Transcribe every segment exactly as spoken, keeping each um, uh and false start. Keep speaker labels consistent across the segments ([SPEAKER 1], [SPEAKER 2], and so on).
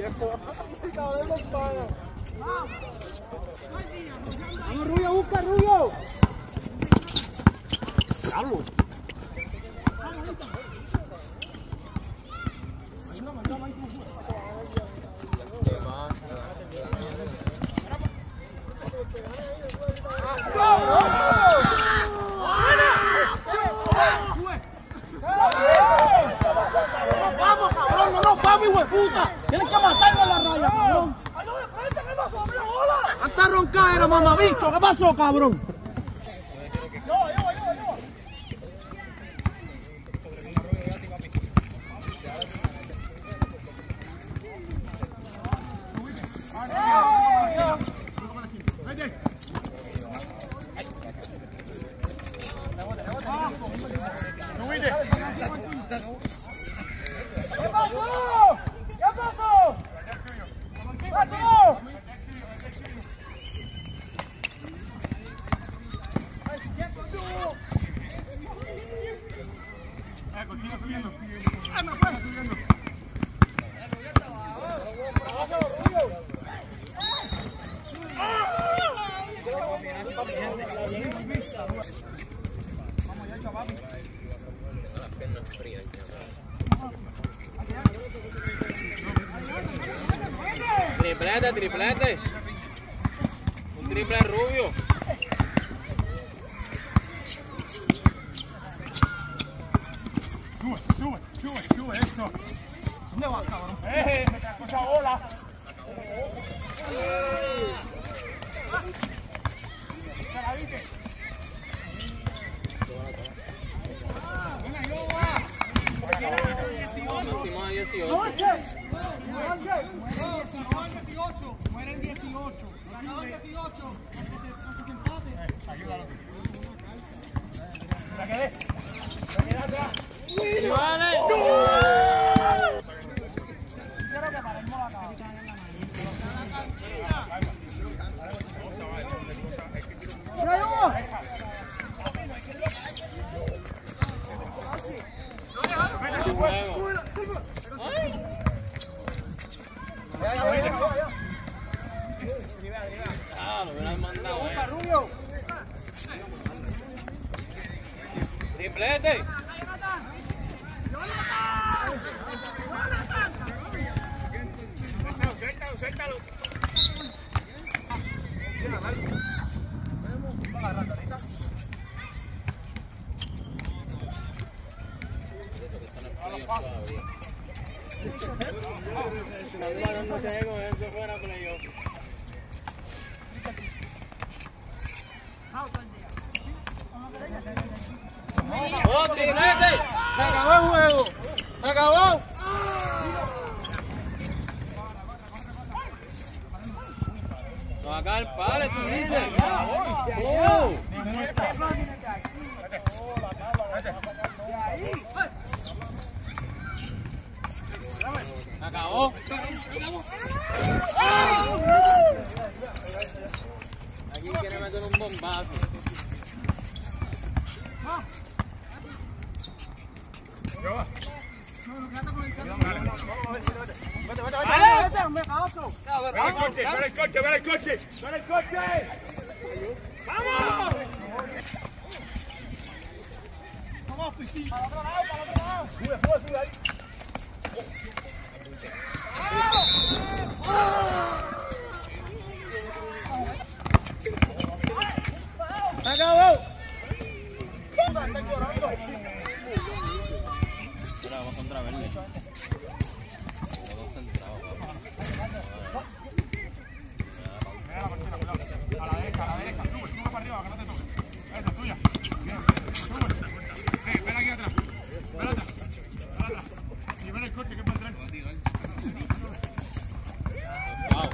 [SPEAKER 1] Vamos, Rubio, busca, Rubio. Diablo.
[SPEAKER 2] ¡Vamos, cabrón! ¡No nos vamos, hijo de puta! ¡Tienes que matarme a la raya, cabrón! ¡Hasta roncar era, mamabicho! ¿Qué pasó, cabrón?
[SPEAKER 1] ¿Qué pasó? ¿Qué pasó? ¿Qué pasó? Continúa subiendo. Continúa subiendo.
[SPEAKER 3] Triplete, triplete. Un triple Rubio.
[SPEAKER 1] Sube, sube, sube, sube esto. ¿Dónde vas, cabrón? ¡Eh! ¡Me trajo esa bola! ¿Se la viste?
[SPEAKER 3] Máximo de dieciocho.
[SPEAKER 2] Mueren dieciocho. Ganaban dieciocho.
[SPEAKER 1] Ayúdalo. ¡La quedé! ¡La quedé atrás!
[SPEAKER 3] ¡Vale!
[SPEAKER 2] Quiero que paremos la cabeza.
[SPEAKER 3] Ah, lo hubieran mandado.
[SPEAKER 2] Rubio.
[SPEAKER 3] Triplete.
[SPEAKER 1] Suéltalo, suéltalo.
[SPEAKER 3] Hermano, no sé cómo es que fuera playoff. ¡Oh, triplete! ¡Se acabó el juego! ¡Se acabó! No, acá el palo, tú dices. ¡Oh! Acabó. Aquí quiere meter un bombazo.
[SPEAKER 1] Vete, vete, vete.
[SPEAKER 2] ¡Vale! ¡Vete, hazme caso!
[SPEAKER 1] ¡Ven el coche, ven el coche, ven el coche! ¡Ven el coche! ¡Vamos! ¡Vamos, piscina! ¡Para el otro lado, para el otro lado! ¡Sube, sube, sube ahí!
[SPEAKER 2] ¡Se acabó!
[SPEAKER 3] Mira, vamos contra verde. Los dos centrados.
[SPEAKER 1] Mira la partida, cuidado. A la derecha, a la derecha. Sube, sube para arriba, que no te toque. Esa es tuya. Sube. Eh, ven aquí atrás. Ven atrás. Ven atrás. Y ven el coche que es para atrás.
[SPEAKER 3] Wow.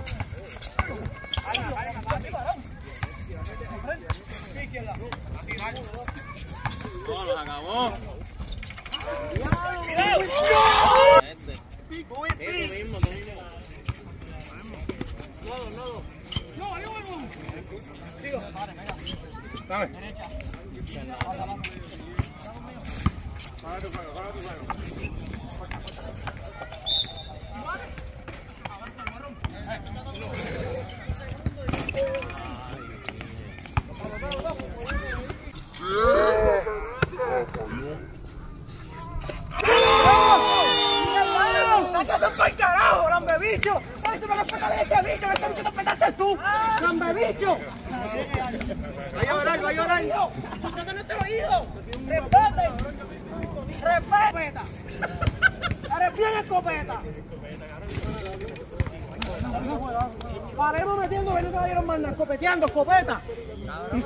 [SPEAKER 3] No, los acabó. Este. Tú mismo, tú mismo.
[SPEAKER 1] No, no. No, yo no. Sigo. Dame. Derecha. Para tu juego, para tu juego.
[SPEAKER 2] eres tú? ¡Cambebicho!
[SPEAKER 3] Va a llorar, va a llorar.
[SPEAKER 2] ¡Usted no te lo oído! ¡Respete! ¡Respeta! ¡Eres bien escopeta! Palermo metiendo que no te dieron manda, escopeteando, escopeta.